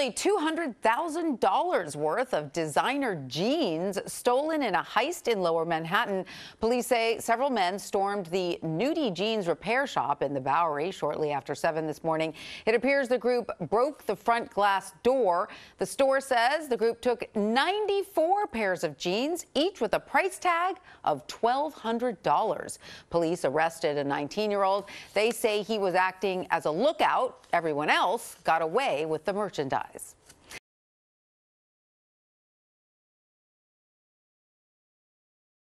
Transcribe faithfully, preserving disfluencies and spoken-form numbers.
Nearly two hundred thousand dollars worth of designer jeans stolen in a heist in Lower Manhattan. Police say several men stormed the Nudie Jeans Repair Shop in the Bowery shortly after seven this morning. It appears the group broke the front glass door. The store says the group took ninety-four pairs of jeans, each with a price tag of twelve hundred dollars. Police arrested a nineteen-year-old. They say he was acting as a lookout. Everyone else got away with the merchandise.